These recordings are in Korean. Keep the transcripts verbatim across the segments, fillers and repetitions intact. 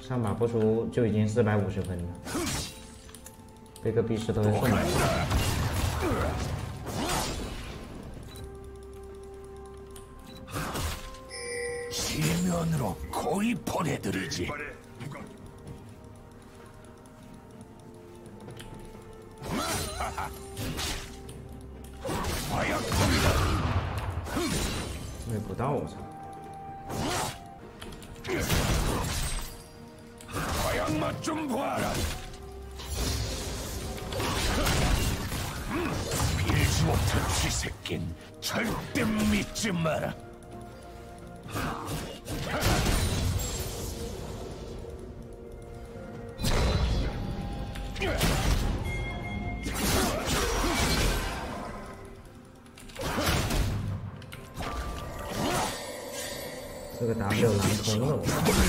上把不出就已经四百五十分了，这个币石头会送来。 지면으로 거의 보내드리지. 왜不到我操！ 화양 맛 좀 봐라. 빌지 못한 쥐새낀 절대 믿지 마라. 这个 W 蓝通了我。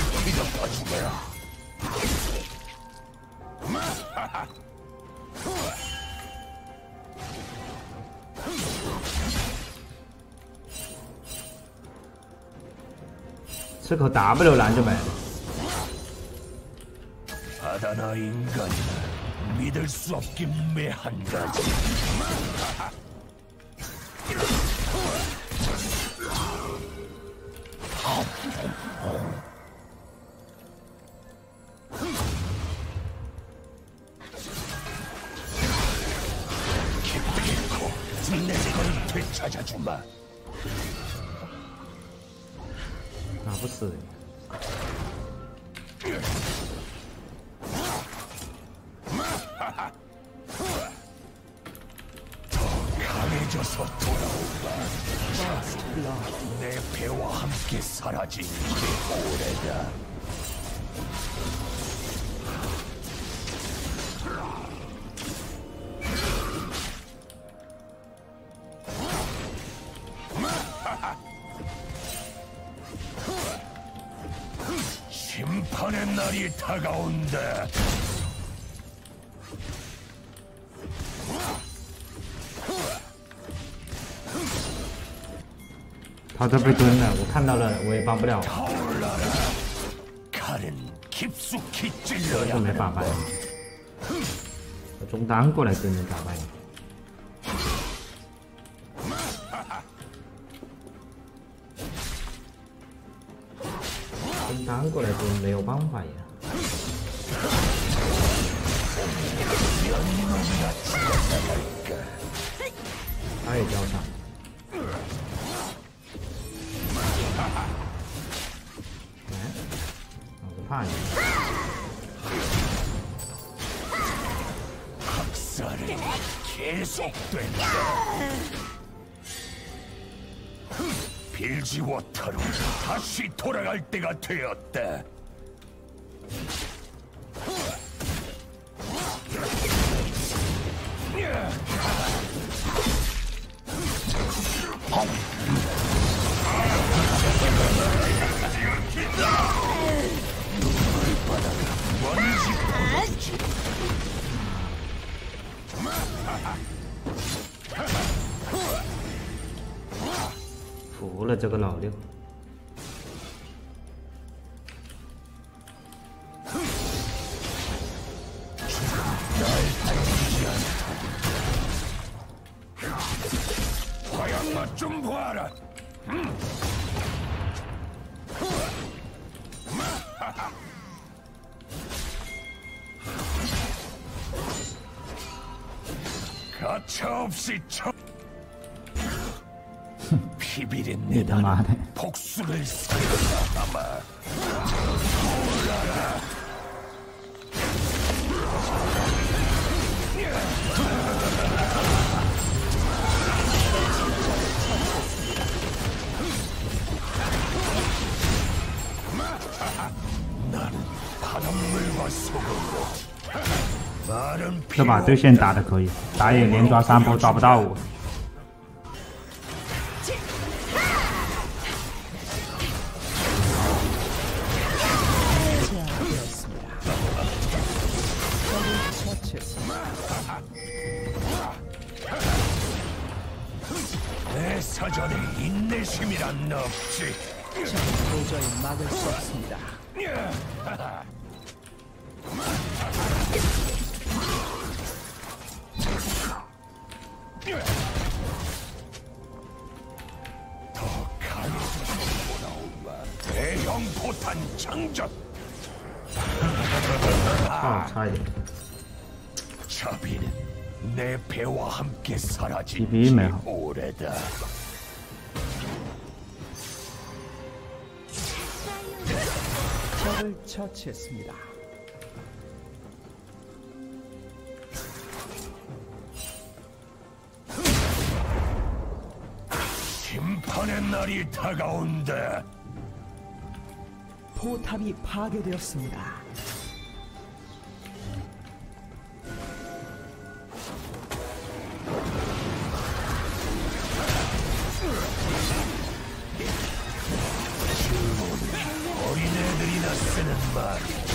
这口 W 蓝就没了。 바다나 인간이나 믿을 수 없긴 매한 가지. 기필코 내 걸 되찾아주마. 打不死。 강해져서 돌아오라. 내 배와 함께 사라진 게 오래다. 심판의 날이 다가온다. 他这被蹲了，我看到了，我也帮不了。这没法办。我中单过来蹲能咋办？中单过来蹲没有办法呀。他也交上。 怕你！ 학살이 계속된다. 빌지워터로 다시 돌아갈 때가 되었다. 먼지 服了这个老六。 화양맛 좀 봐라. 가차없이 쳐. 비비린내다. 복수를 삼아. 올라라. 나는 바닷물과 소금으로. 这把对线打的可以，打野连抓三波抓不到我。 내 사전에 인내심이란 없지. 저는 도저히 막을 수 없습니다. 대형 포탄 장전. 아,差一点。 자비는 내 배와 함께 사라진 비비네. 지 오래다. 적을 처치했습니다. 심판의 날이 다가온다. 포탑이 파괴되었습니다. 어린애들이나 쓰는 말.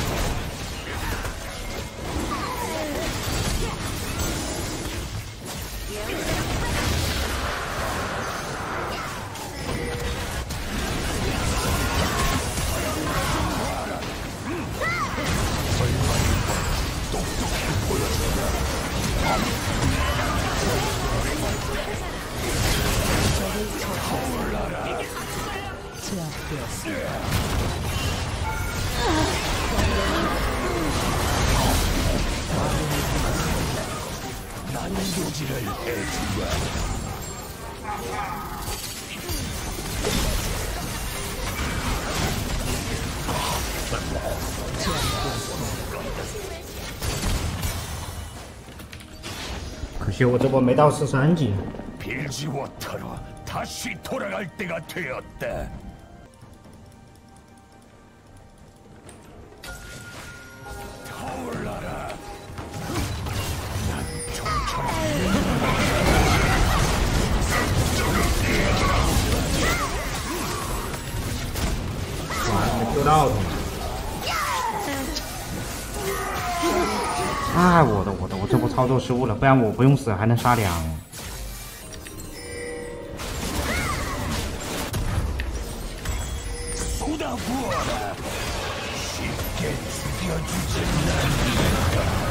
난도질을 해주마. 可惜我这波没到十三级。 빌지워터로 다시 돌아갈 때가 되었다. 타올라라. 난 좀처럼. 哇，没 Q 到他。啊，我的我的，我这波操作失误了，不然我不用死还能杀两。 쏟아부어라. 쉽게 죽여주지 않는다.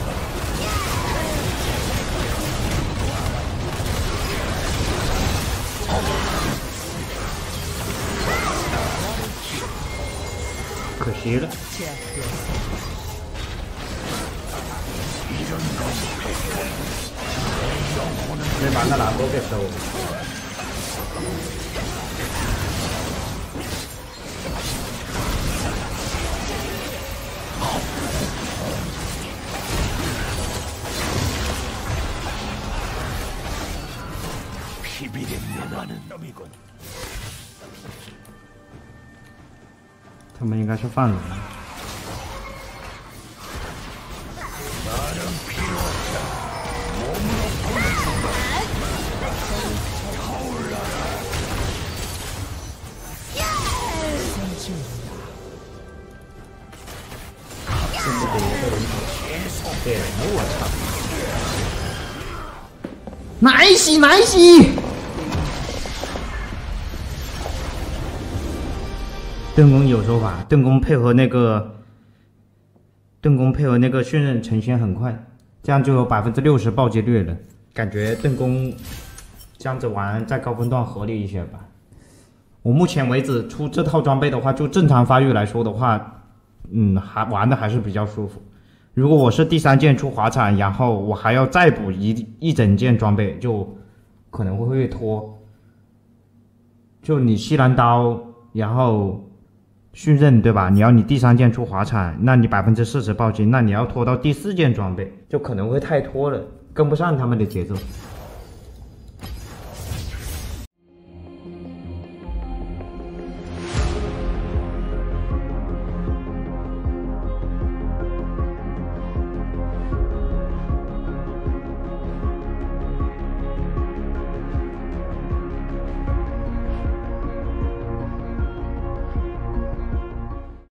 可惜了。没把那蓝波给收了。 비비림내 나는 놈이군. 他们应该是犯人。 나는 필요 없다. 몸으로 보여준다. 타올라라. 对，我操！奶洗奶洗！盾弓有手法，盾弓配合那个盾弓配合那个迅刃成型很快，这样就有百分之六十暴击率了。感觉盾弓这样子玩在高分段合理一些吧。我目前为止出这套装备的话，就正常发育来说的话，嗯，还玩的还是比较舒服。 如果我是第三件出滑铲，然后我还要再补一一整件装备，就可能会会拖。就你西兰刀，然后迅刃，对吧？你要你第三件出滑铲，那你百分之四十暴击，那你要拖到第四件装备，就可能会太拖了，跟不上他们的节奏。